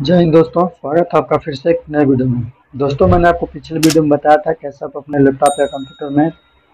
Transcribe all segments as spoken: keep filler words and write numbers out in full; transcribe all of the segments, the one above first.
जय हिंद दोस्तों, स्वागत है आपका फिर से एक नए वीडियो में। दोस्तों, मैंने आपको पिछले वीडियो में बताया था कैसे आप अपने लैपटॉप या कंप्यूटर में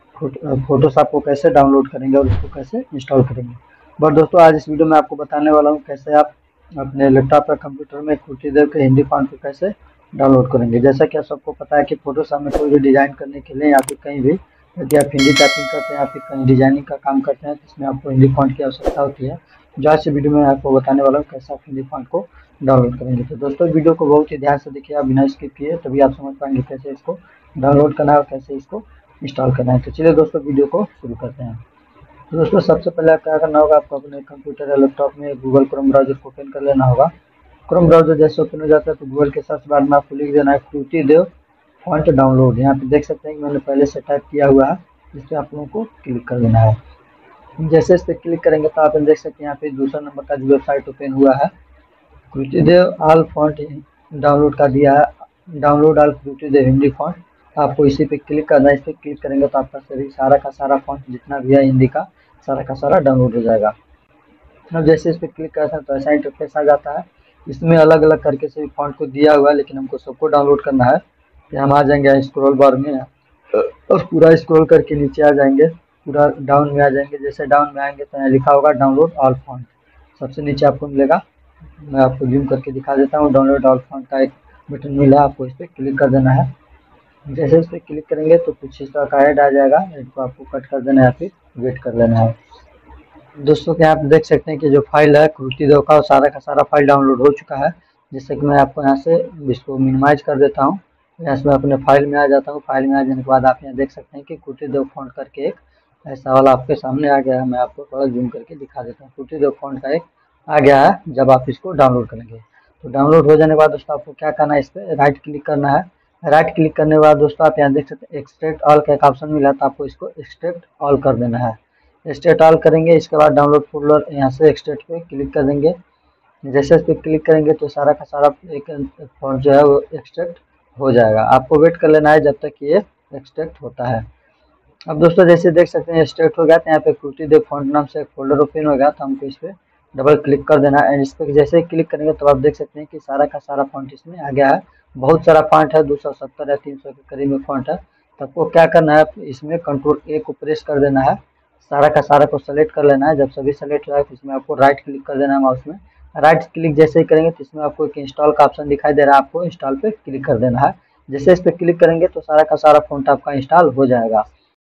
फोटोशॉप को कैसे डाउनलोड करेंगे और उसको कैसे इंस्टॉल करेंगे। बट दोस्तों, आज इस वीडियो में आपको बताने वाला हूँ कैसे आप अपने लैपटॉप या कंप्यूटर में कुर्तीदेव के हिंदी फॉन्ट को कैसे डाउनलोड करेंगे। जैसा कि आप सबको पता है कि फोटोशॉप में कोई भी डिजाइन करने के लिए या फिर कहीं भी यदि आप हिंदी टाइपिंग करते हैं या फिर कहीं डिजाइनिंग का काम करते हैं तो इसमें आपको हिंदी फॉन्ट की आवश्यकता होती है। जो आज से वीडियो में आपको बताने वाला हूँ कैसे आप हिंदी फॉन्ट को डाउनलोड करेंगे। तो दोस्तों, वीडियो को बहुत ही ध्यान से देखिए, आप बिना स्किप किए, तभी आप समझ पाएंगे कैसे इसको डाउनलोड करना है और कैसे इसको इंस्टॉल करना है। तो चलिए दोस्तों, वीडियो को शुरू करते हैं। तो दोस्तों, सबसे पहले आप क्या करना होगा, आपको अपने कंप्यूटर या लैपटॉप में गूगल क्रोम ब्राउजर को ओपन कर लेना होगा। क्रोम ब्राउजर जैसे ओपन हो जाता है तो गूगल के सर्च बार में आपको लिख देना है कुर्तीदेव फॉन्ट डाउनलोड। यहाँ पे देख सकते हैं कि मैंने पहले से टाइप किया हुआ है, इस पर आप लोगों को क्लिक कर देना है। जैसे इस पर क्लिक करेंगे तो आप देख सकते हैं यहाँ पे दूसरा नंबर का जो वेबसाइट ओपन हुआ है, कुर्तीदेव ऑल फॉन्ट डाउनलोड का दिया है, download all Krutidev Hindi font. आपको इसी पे क्लिक करना है। इस पर क्लिक करेंगे तो आपका सभी सारा का सारा फॉन्ट जितना भी है हिंदी का सारा का सारा डाउनलोड हो जाएगा। अब जैसे इस पर क्लिक करते हैं तो ऐसा इंटरफेस आ जाता है। इसमें अलग अलग करके सभी फॉन्ट को दिया हुआ है, लेकिन हमको सबको डाउनलोड करना है। तो हम आ जाएंगे स्क्रॉल बार में और पूरा स्क्रॉल करके नीचे आ जाएंगे, पूरा डाउन में आ जाएंगे। जैसे डाउन में आएंगे तो यहाँ लिखा होगा डाउनलोड ऑल फॉन्ट, सबसे नीचे आपको मिलेगा। मैं आपको जूम करके दिखा देता हूँ। डाउनलोड ऑल फॉन्ट का एक बटन मिला, आपको इस पर क्लिक कर देना है। जैसे इस पर क्लिक करेंगे तो कुछ इस तरह का ऐड आ जाएगा। ऐड को आपको कट कर देना है, फिर वेट कर लेना है। दोस्तों, क्या आप देख सकते हैं कि जो फाइल है कुर्तीदेव का, सारा का सारा फाइल डाउनलोड हो चुका है। जैसे कि मैं आपको यहाँ से इसको मिनिमाइज कर देता हूँ। यहाँ से मैं अपने फाइल में आ जाता हूँ। फाइल में आ जाने के बाद आप यहाँ देख सकते हैं कि कुर्तीदेव फॉन्ट करके एक ऐसा वाला आपके सामने आ गया है। मैं आपको थोड़ा जूम करके दिखा देता हूँ। कुर्तीदेव फॉन्ट का एक आ गया है। जब आप इसको डाउनलोड करेंगे तो डाउनलोड हो जाने के बाद दोस्तों आपको क्या करना है, इस पर राइट क्लिक करना है। राइट क्लिक करने के बाद दोस्तों आप यहाँ देख सकते हैं एक्सट्रैक्ट ऑल का एक ऑप्शन मिला, तो आपको इसको एक्सट्रैक्ट ऑल कर देना है। एक्सट्रैक्ट ऑल करेंगे, इसके बाद डाउनलोड फोल्डर यहाँ से एक्सट्रैक्ट पे क्लिक कर देंगे। जैसे इस पर क्लिक करेंगे तो सारा का सारा एक फॉन्ट जो है वो एक्सट्रैक्ट हो जाएगा। आपको वेट कर लेना है जब तक ये एक्सट्रैक्ट होता है। अब दोस्तों, जैसे देख सकते हैं एक्सट्रैक्ट हो गया, तो यहाँ पे कुर्तीदेव फॉन्ट नाम से एक फोल्डर ओपन हो गया। तो हमको इस पर डबल क्लिक कर देना है। एंड इस पर जैसे ही क्लिक करेंगे तो आप देख सकते हैं कि सारा का सारा फॉन्ट इसमें आ गया है। बहुत सारा फॉन्ट है, दो सौ सत्तर या तीन सौ के करीब में फॉन्ट है। तो आपको क्या करना है, इसमें कंट्रोल ए को प्रेस कर देना है। सारा का सारा को सेलेक्ट कर लेना है। जब सभी सेलेक्ट हो जाए तो इसमें आपको राइट क्लिक कर देना है माउस में। राइट क्लिक जैसे ही करेंगे तो इसमें आपको एक इंस्टॉल का ऑप्शन दिखाई दे रहा है, आपको इंस्टॉल पे क्लिक कर देना है। जैसे इस पर क्लिक करेंगे तो सारा का सारा फॉन्ट आपका इंस्टॉल हो जाएगा।